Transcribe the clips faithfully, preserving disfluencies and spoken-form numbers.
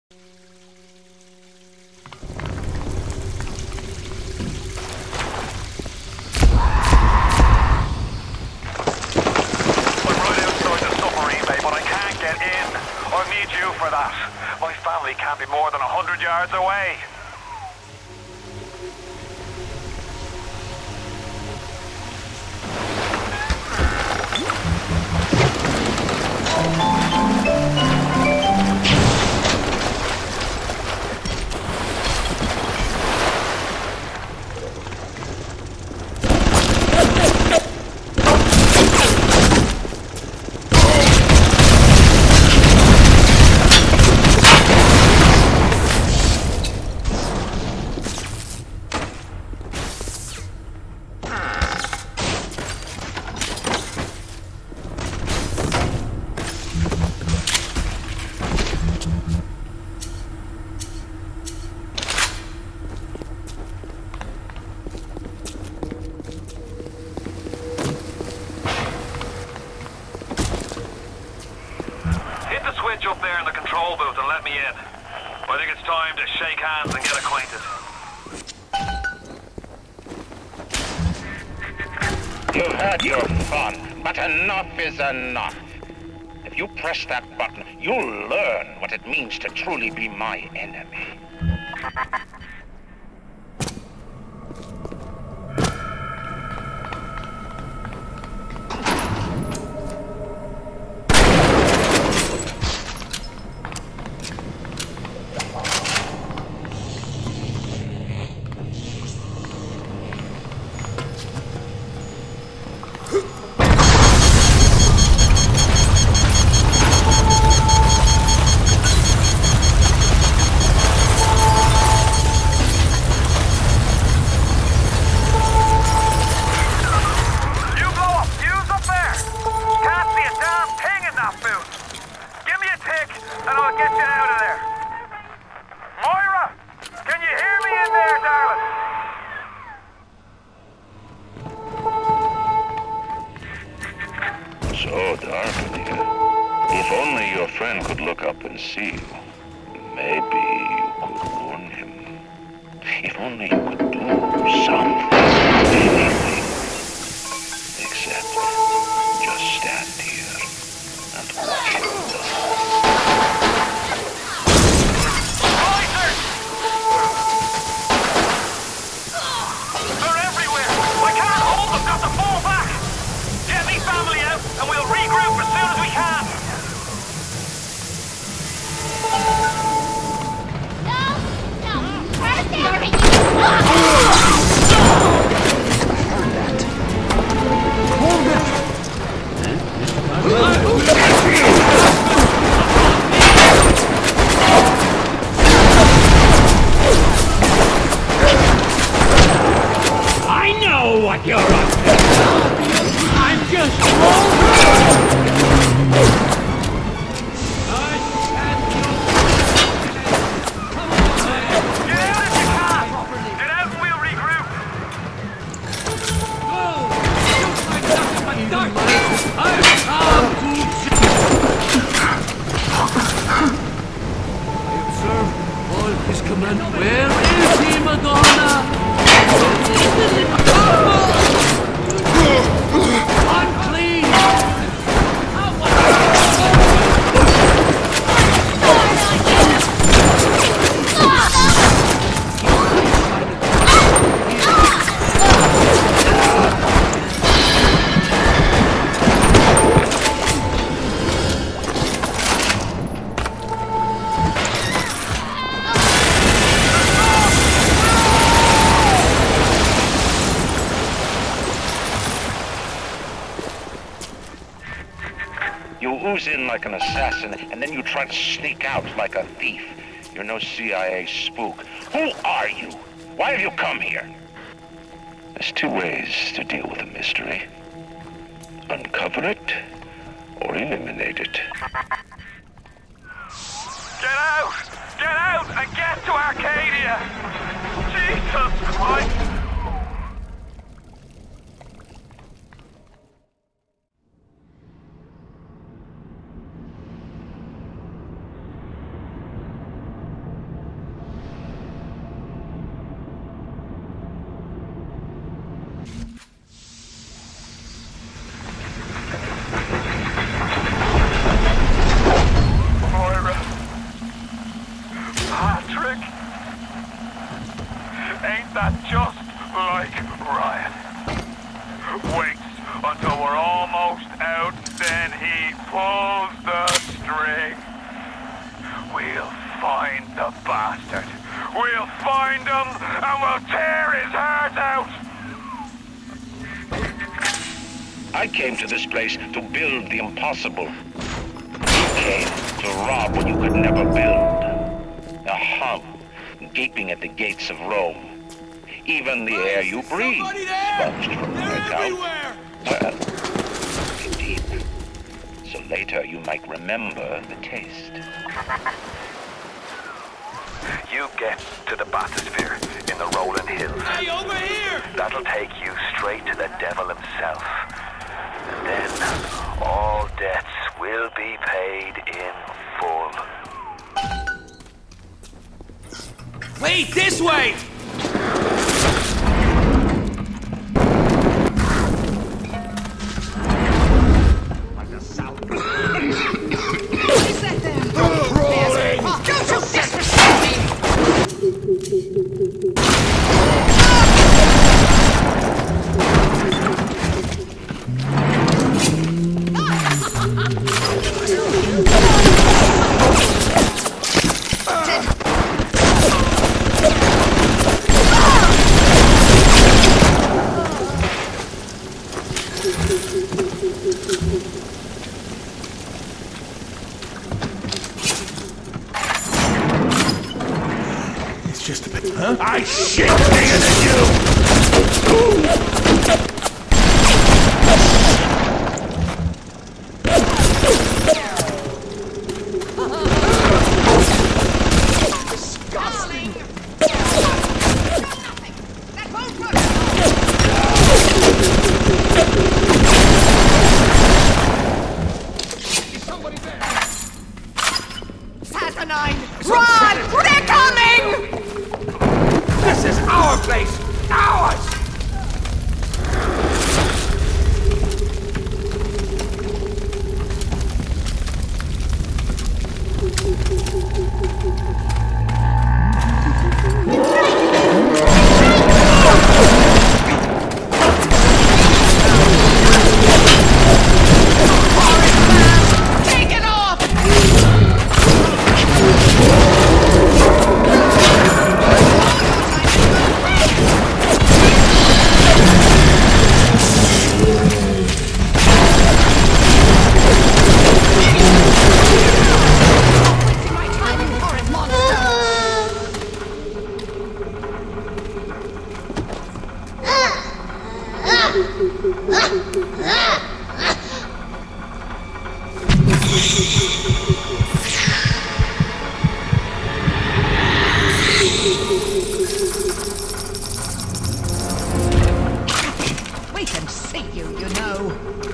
For that. My family can't be more than a hundred yards away. Switch up there in the control booth and let me in. I think it's time to shake hands and get acquainted. You've had your fun, but enough is enough. If you press that button, you'll learn what it means to truly be my enemy. So dark in here. If only your friend could look up and see you. Maybe you could warn him. If only you could do something. Anything. Except just stand here and watch him die. They're everywhere! I can't hold them! Got to fall back! Get me family out and we'll regroup as soon as we can! I know what you're up to! I'm just wrong! Where is he, Madonna? Unclean! You ooze in like an assassin, and then you try to sneak out like a thief. You're no C I A spook. Who are you? Why have you come here? There's two ways to deal with a mystery. Uncover it, or eliminate it. Get out! Get out and get to Arcadia! Jesus Christ! trick. Ain't that just like Ryan? Waits until we're almost out, then he pulls the string. We'll find the bastard. We'll find him and we'll tear his heart out. I came to this place to build the impossible. You came to rob what you could never build. A hum gaping at the gates of Rome. Even the air you breathe, sponged from the account. Well, indeed. So later you might remember the taste. You get to the bathysphere in the rolling hills. Hey, over here! That'll take you straight to the devil himself. And then all debts will be paid in full. Wait, this way! It's just a bit, huh? I shit bigger than you! Run! They're coming! This is our place! Ours! Take it off! We can see you, you know.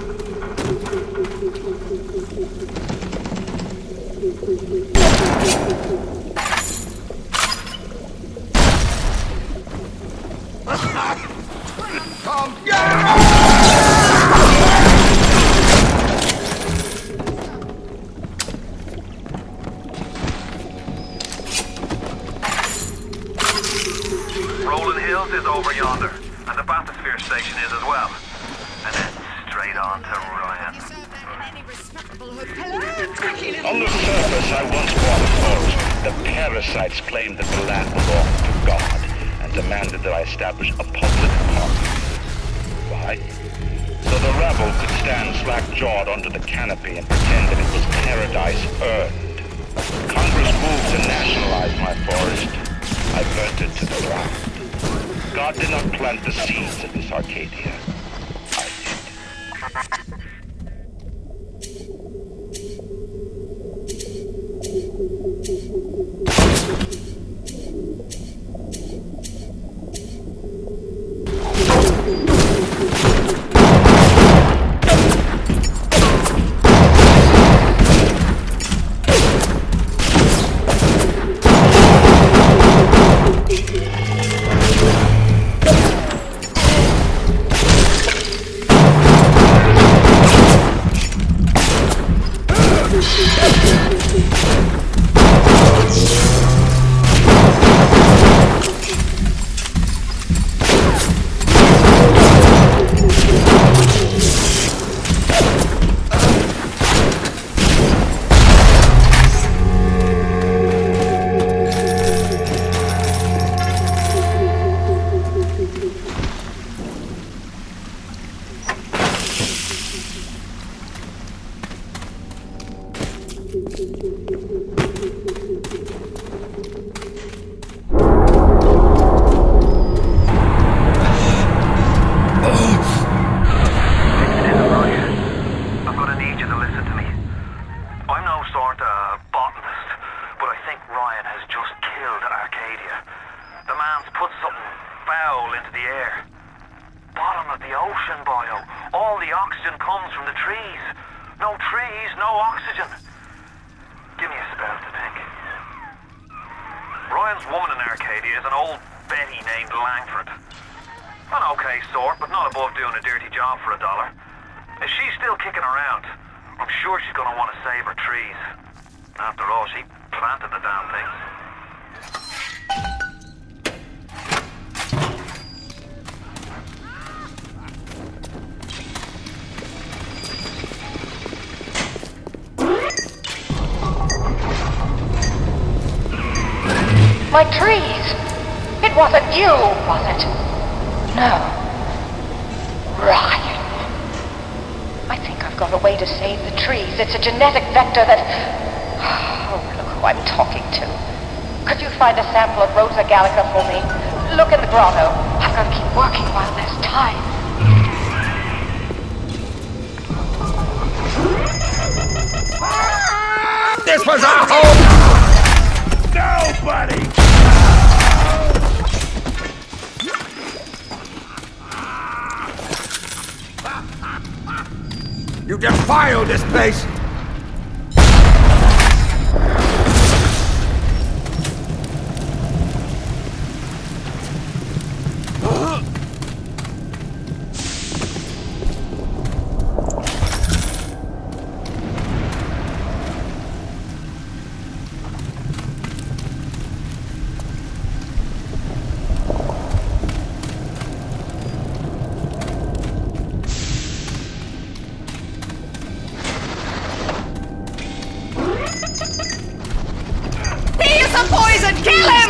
Rolling Hills is over yonder, and the bathysphere station is as well. And then straight on to Ryan. On the surface, I once bought forest. The parasites claimed that the land belonged to God and demanded that I establish a public park. Why? So the rebel could stand slack-jawed under the canopy and pretend that it was paradise earned. Congress moved to nationalize my forest. I burnt it to the ground. God did not plant the seeds of this Arcadia. I did. put something foul into the air. Bottom of the ocean, boyo. All the oxygen comes from the trees. No trees, no oxygen. Give me a spell to think. Ryan's woman in Arcadia is an old Betty named Langford. An okay sort, but not above doing a dirty job for a dollar. If she's still kicking around, I'm sure she's gonna want to save her trees. After all, she planted the damn things. My trees! It wasn't you, was it? No. Ryan. I think I've got a way to save the trees. It's a genetic vector that... Oh, look who I'm talking to. Could you find a sample of Rosa Gallica for me? Look in the grotto. I've got to keep working while there's time. This was our home! Nobody! You defiled this place! Poison! Kill him!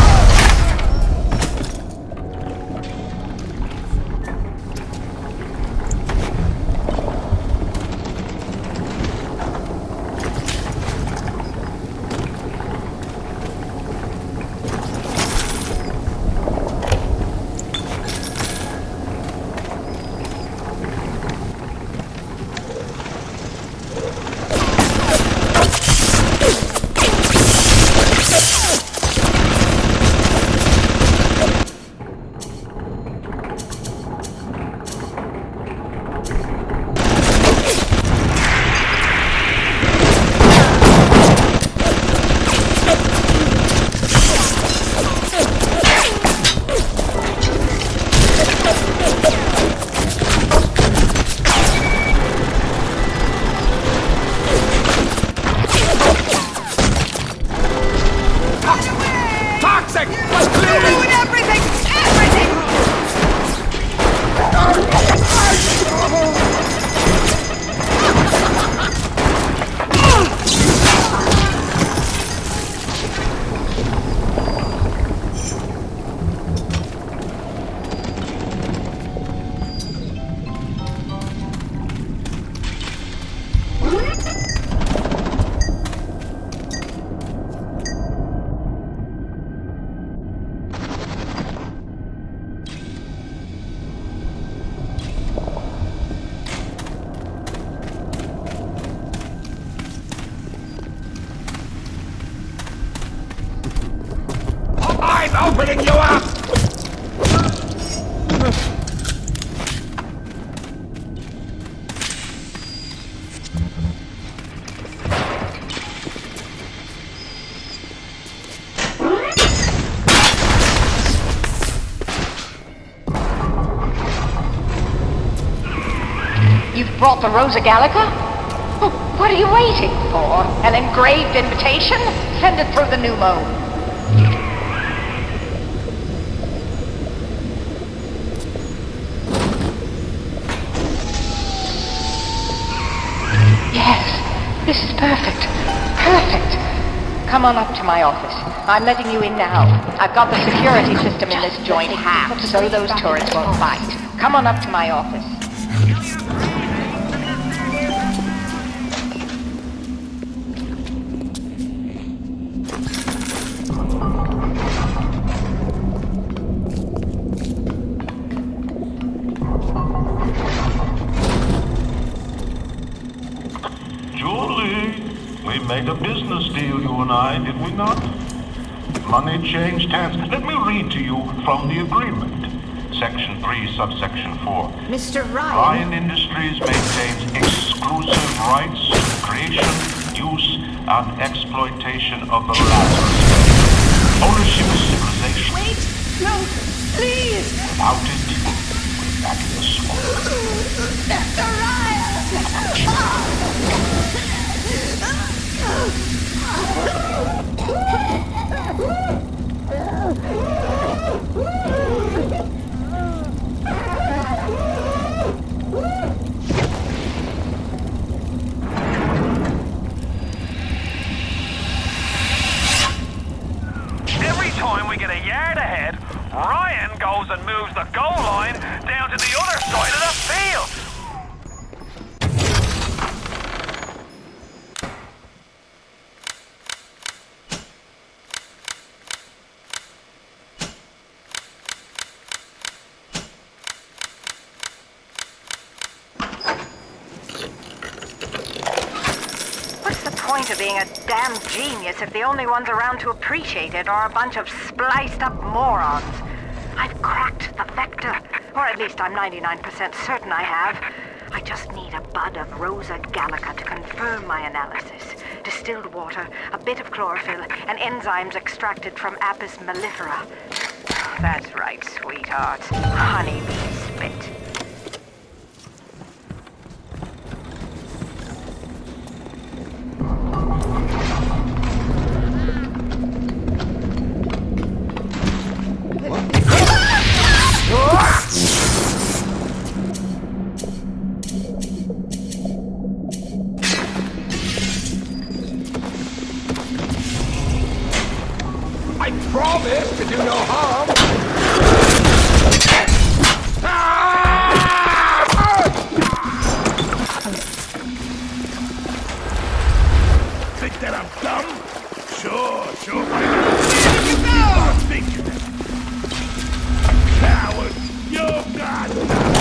Opening you up! You've brought the Rosa Gallica? Oh, what are you waiting for? An engraved invitation? Send it through the pneumo. Yes, this is perfect. Perfect. Come on up to my office. I'm letting you in now. I've got the security system in this joint hacked, so those turrets won't bite. Come on up to my office. Julie, we made a business deal, you and I, did we not? money changed hands. Let me read to you from the agreement. Section three, subsection four. Mister Ryan. Ryan Industries maintains exclusive rights to creation, use, and exploitation of the Lazarus. Ownership of civilization. Wait! No! Please! Without it, we're back in the swamp. Mister Every time we get a yard ahead, Ryan goes and moves the goal line down to the other side of the field. Point of being a damn genius if the only ones around to appreciate it are a bunch of spliced up morons. I've cracked the vector, or at least I'm ninety-nine percent certain I have. I just need a bud of Rosa Gallica to confirm my analysis. Distilled water, a bit of chlorophyll, and enzymes extracted from Apis mellifera. That's right, sweetheart. Honeybee spit. I promise to do no harm! Think that I'm dumb? Sure, sure. Here you go! Think you coward! You're not.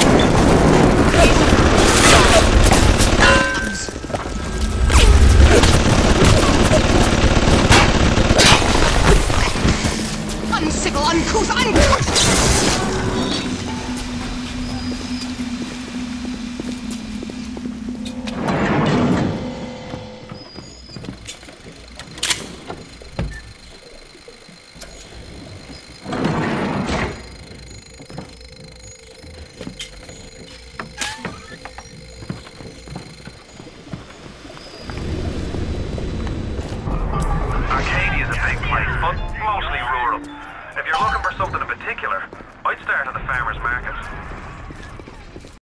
Unsickle, uncouth, uncouth! Arcadia's a big place, but mostly rural. If you're looking for something